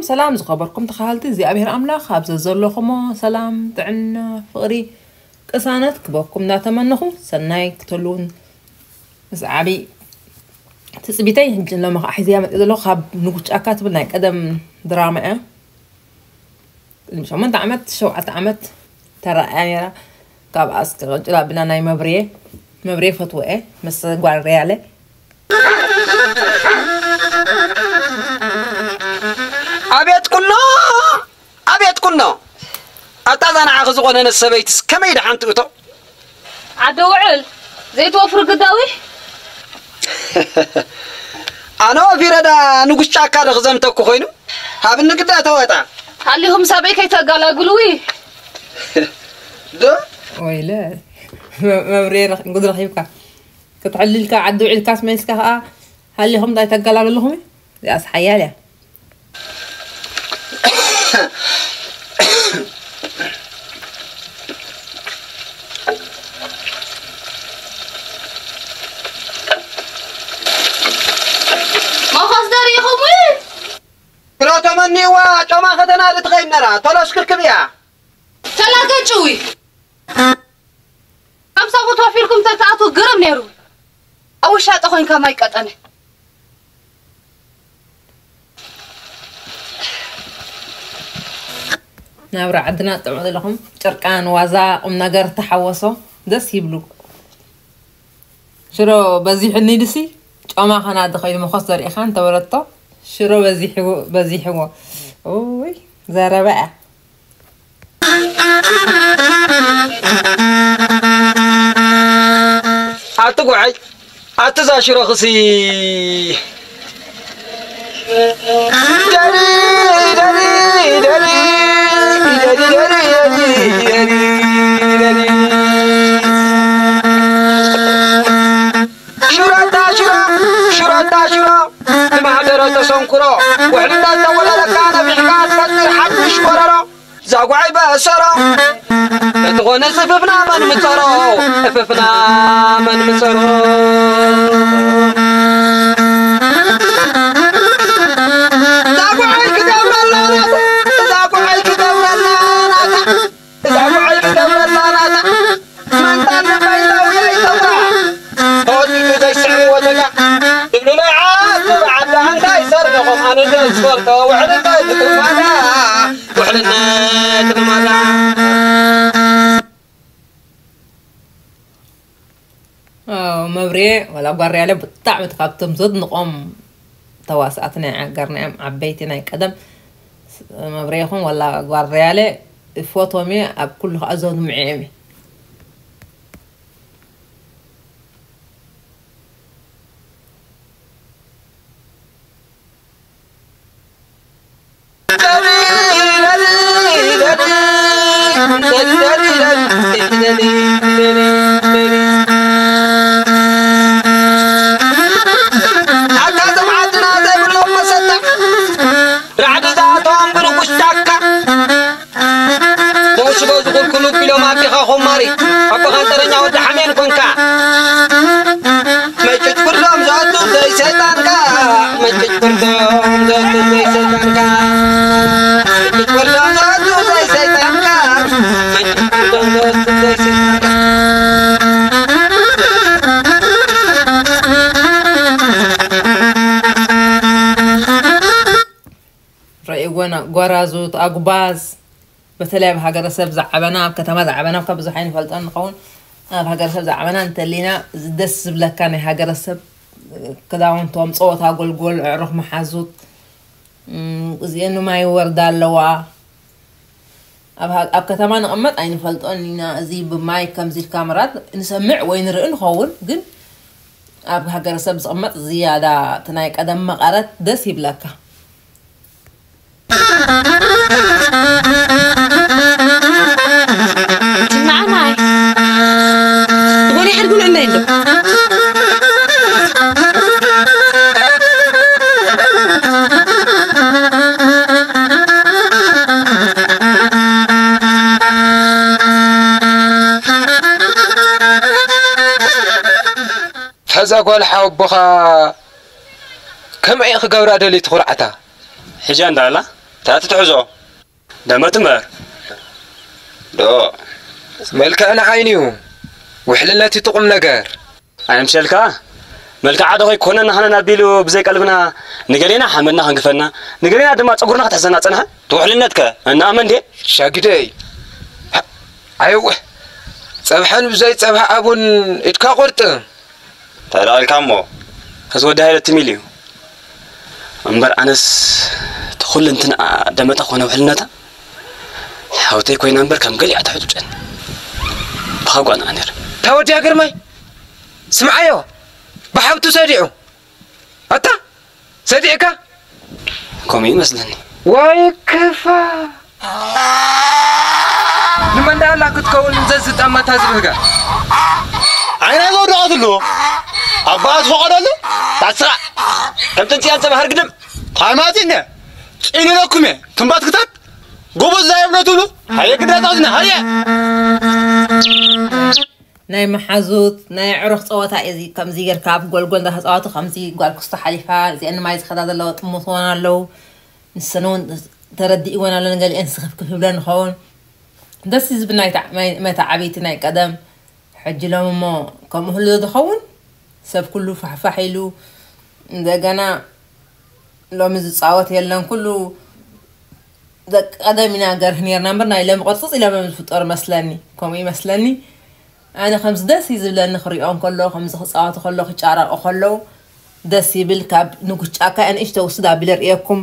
سلام زخبركم تخالتي زي أبير أملاخ خابز الزلوخمو سلام تعنا فقري كسانت كبوكم ناتمنخو سناي كتلون بس عبي تسبيتي هنجن لما أحزي إذا لو خاب نقول أكات بناك أدم دراما مش عمنت عمت شو عمت ترى يعني كاب أسك رجلا بنا ناي مبريه فتوى بس قال رياله أبيت كنا أتذن عاخذ قننا السبيتس كم يد حنتوتو عدوعل زيت وفر قداوي أنا في ردا نقول شاكر خزمتك خوينو هاب النقدة تويتا عليهم سابيك يتقالقلوي دو ويلا مبريه نقول رحيبك كتعللك عدوعل الكاس ميسكها هل هم دا يتقالقلهم يا أصحيالي كلا تمني وجماعة خدنا لتغيرنا تلاش كركبيا تلاقي شوي كم صابوا توفيلكم تتعطوا قرم نيرو أول شيء تخوين كما يقطعني نابرا عدنا تعود لهم شركان وزا نجار تحوسوا دس يبلو شرو بزيح الندسي أما خنا دخيل مخصر إخان تورطه شرو بزيحه أوي زارا بقى أتقعي أتزا شرو خسي شرطة بمحضرة سنكرا وحنا تولى لكان بحكاية فتر حد شكرا زاقعي بأسرا تغون سففنا من مصرا سففنا من مصرا زاقعي كدور الله زاقعي كدور الله زاقعي كدور الله من تنبيت ويا يتوقع هودي كده يسعي وتقع تقولوا لي عاد بعد أنت يسرقهم أنا جالس فرقة وحنا تكلمنا مبري ولا قري عليه بطعم تقابتم زد نقوم تواسعتنا قرنا عبيتنا قدم مبريهم ولا قري عليه فوتومي أب كله أزود معيمي خماري أبغى أنترني أود حمين كونكا ما يجبر لهم زاتو زي سيطان كا ما يجبر لهم زاتو زي سيطان كا ما يجبر لهم زاتو زي سيطان كا ما يجبر لهم زاتو زي سيطان كا رأيقونا قرازوت أقباز بتلاقي بحجر سب زعبنا بكتمة زعبنا بكبز حين فلتان قون بحجر سب زعبنا أنت لينا دس بلا كان حجر سب كذا وانتم صوت أقول عرف محازوت زي إنه ما يورد اللواء أب كتمان أمت عين فلتان لينا زي بماي كم زي الكاميرات نسمع وين رأين خول جن أب حجر سب أمت زيادة تنايك أدم مقارات دس يبلاك معنا تقولي حرقون عنا عنده هذا قال حبها كم عيخ قورا دلي تخرعتا حجان دالا تحزو دما تمر دو ملك أنا عينيو وحللتي تقوم نجار أنا مشلكا ملك عاد هو يكون نحن نبيلو بزي قلبنا نقلينا حملنا هنقفلنا نقلينا دما تصغرنا تحسنا صنها توحلنتك أنا من دي شاقدي أيوه صبحن بزي صبح أبون إتكا قرط ترى الكامو كسو ده هاي تميليو أمبر أنس تخل أنتنا دما تخونا وحلناتا حاوتي كوين أمبر كم قلي أتحدو جن بخاقو أنا أنير تاودي أقر ماي سمعيو بحاوتو سادعو أتا سادعك كومي مثلني واي كفا لمن ده لا كتكون ززت أما تازبهك أنا أقول له أبغى أتفقد له تسرع كم تنتي أنت بهرقدم حماتنا إني لكمه تنبات كتاب قبض زي ابنته هيا كده تعزنا هيا ناي محزوت ناي عرق صوتا إزي كم زي ركاب قول ده صوته خمسي قال كسته حليفة زي أنا ما يزخد هذا لو تموتونا لو السنون تردي وانا لنا قال انسخ كيف بلان خون دس بناي ما تعبيت ناي قدم حج لهم ما كم هو دخون سب كله فحيلو دغنا لو مز صاوت يلن كله دق قدمنا غرهنير نمبرنا لما قرصص الى ما فطر مسلني كومي مسلني انا خمس دس يزبلن خريون كله خمس صاوت كله خچارا اخلو دس يبل كاب نغچاكا ان ايش توسدا بلريكم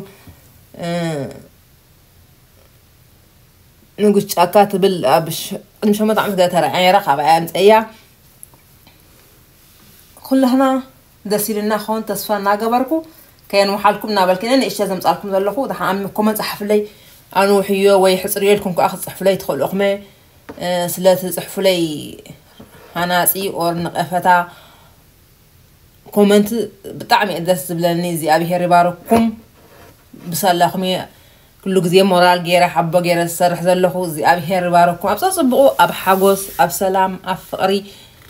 نقول شاكات بالأبش مش هم طعم ذا ترى عين رقبة عين أيا كلنا دسيل لنا خون تصفنا جبركو كانوا حالكم نابل كنا إيش لازم تسألكم ذا اللخو ده عمكم صحف لي أنا وحيو ويحصري لكم كأخذ صحف لي تدخل أقمة سلات صحف لي أنا سي ورنقفتا كومنت بتعمي أدرس بلاني زي أبي هرباركم بسالخمي كل جزية مورال غير حبة غير السرح زلخو زي أبي هرباركم أبصاص بقو أب حجوس أب سلام أفقري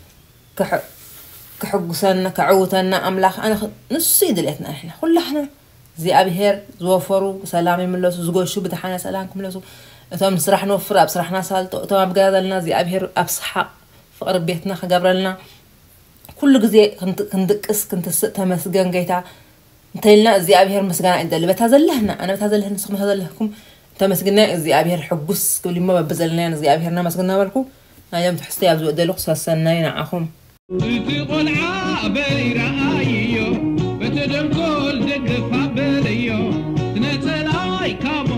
كحجوسنا كعوتنا أملاخ أنا نص دلتنا إحنا كلنا زي أبي هر زوفروا سلامي من لسه زوج شو بتحنا سلامكم لسه تمام صراحة نوفر بصراحة سالت تمام بقى لنا زي أبي هر أبصحة فقر بيتنا خجبر لنا كل جزية كنت قص كنت تمسجن جيتا تيلنا زي أبي هر مسجن عند اللي بتهزلهنا أنا بتهزلهنا سخم هزلهكم تمسجنا زي أبي هر حجوس كل ما ببزلنا زي أبي هرنا مسجنا بالكم أنا يوم تحسي أبزو دلوقس السنين عاهم تقول عابري رأيو بتدم كل دقفة بليو تنتلاي كابو